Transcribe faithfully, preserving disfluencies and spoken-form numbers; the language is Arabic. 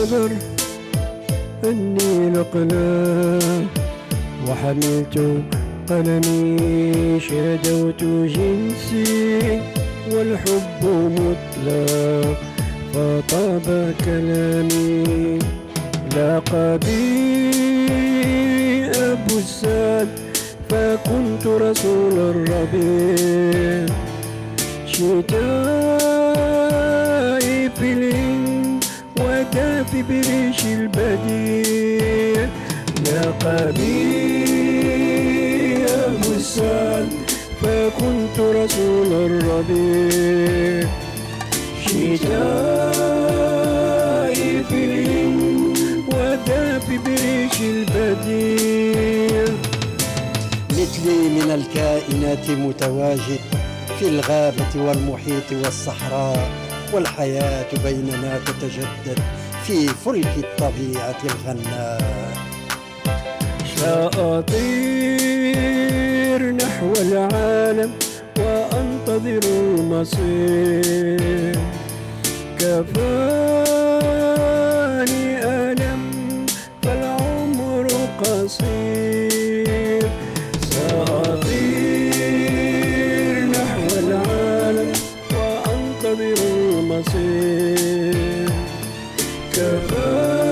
القدر أني الأقلام وحملت قلمي شادوت جنسي والحب مطلق فطاب كلامي لاقى بي أبو الساد فكنت رسول الربيع شتائي في الهند ودافي بريش البديع لاقى بي أبو الساد فكنت رسول الربيع شتائي في الهند ودافي بريش البديع مثلي من الكائنات متواجد في الغابة والمحيط والصحراء والحياة بيننا تتجدد في فلك الطبيعة الغناء سأطير نحو العالم وأنتظر المصير كفاني ألم فالعمر قصير سأطير نحو العالم وأنتظر المصير كفاني